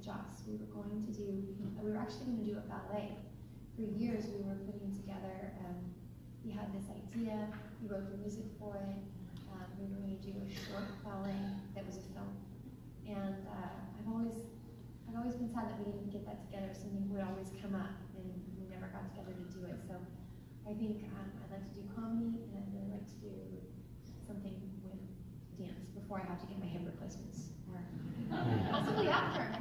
Joss. We were actually going to do a ballet. For years we were putting together, we had this idea, we wrote the music for it, we were going to do a short ballet that was a film. And I've always been sad that we didn't get that together. Something would always come up and we never got together to do it. So I think I'd like to do comedy, and I'd really like to do something with dance before I have to get my hip replacements, or possibly after.